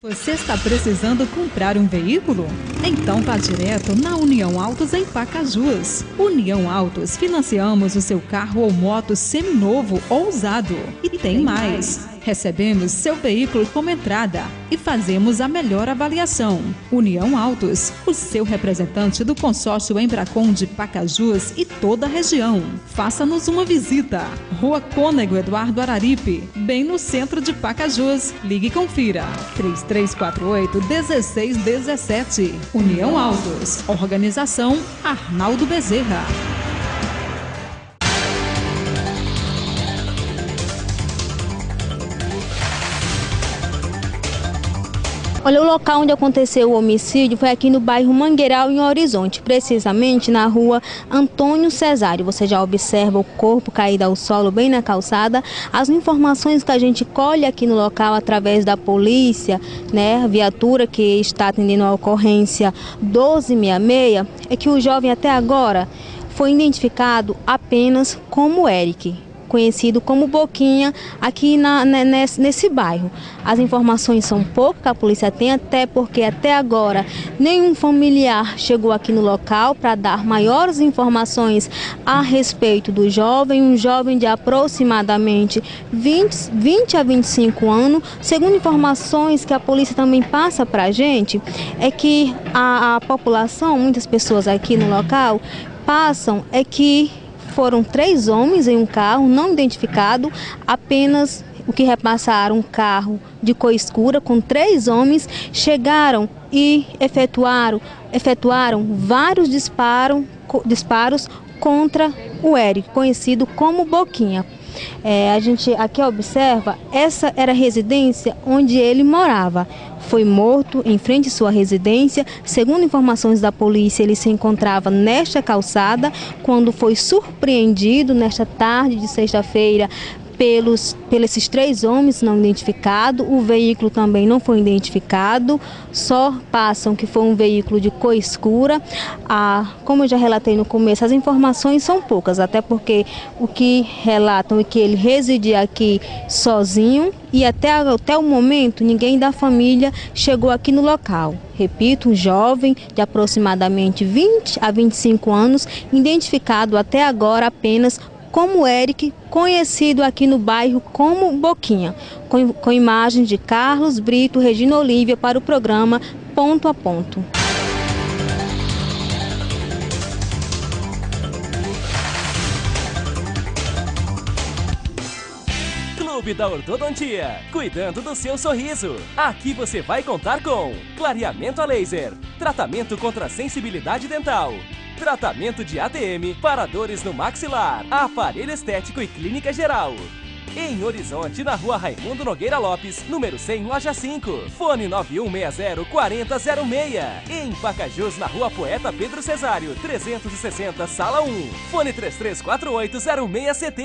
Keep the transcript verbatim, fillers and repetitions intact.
Você está precisando comprar um veículo? Então vá direto na União Autos em Pacajus. União Autos, financiamos o seu carro ou moto seminovo ou usado. E tem mais. Recebemos seu veículo como entrada e fazemos a melhor avaliação. União Autos, o seu representante do consórcio Embracon de Pacajus e toda a região. Faça-nos uma visita. Rua Cônego Eduardo Araripe, bem no centro de Pacajus. Ligue e confira. três três quatro oito, um seis um sete. União Autos. Organização Arnaldo Bezerra. Olha, o local onde aconteceu o homicídio foi aqui no bairro Mangueiral, em Horizonte, precisamente na rua Antônio Cesário. Você já observa o corpo caído ao solo bem na calçada. As informações que a gente colhe aqui no local através da polícia, né, a viatura que está atendendo a ocorrência doze sessenta e seis, é que o jovem até agora foi identificado apenas como Eric, conhecido como Boquinha, aqui na, nesse, nesse bairro. As informações são poucas que a polícia tem, até porque até agora nenhum familiar chegou aqui no local para dar maiores informações a respeito do jovem, um jovem de aproximadamente vinte, vinte a vinte e cinco anos. Segundo informações que a polícia também passa para a gente, é que a, a população, muitas pessoas aqui no local, passam é que foram três homens em um carro não identificado, apenas o que repassaram um carro de cor escura com três homens, chegaram e efetuaram, efetuaram vários disparos, disparos contra o Eric, conhecido como Boquinha. É, a gente aqui observa, essa era a residência onde ele morava. Foi morto em frente à sua residência. Segundo informações da polícia, ele se encontrava nesta calçada quando foi surpreendido nesta tarde de sexta-feira pelos, pelos esses três homens não identificados. O veículo também não foi identificado, só passam que foi um veículo de cor escura. Ah, como eu já relatei no começo, as informações são poucas, até porque o que relatam é que ele residia aqui sozinho e até, até o momento ninguém da família chegou aqui no local. Repito, um jovem de aproximadamente vinte a vinte e cinco anos, identificado até agora apenas como Eric, conhecido aqui no bairro como Boquinha, com, com imagens de Carlos Brito, Regina Olívia para o programa Ponto a Ponto. Clube da Ortodontia, cuidando do seu sorriso. Aqui você vai contar com clareamento a laser, tratamento contra sensibilidade dental, tratamento de A T M para dores no maxilar, aparelho estético e clínica geral. Em Horizonte, na rua Raimundo Nogueira Lopes, número cem, loja cinco. Fone nove um seis zero, quatro zero zero seis. Em Pacajus, na rua Poeta Pedro Cesário, trezentos e sessenta, sala um. Fone três três quatro oito, zero seis sete zero.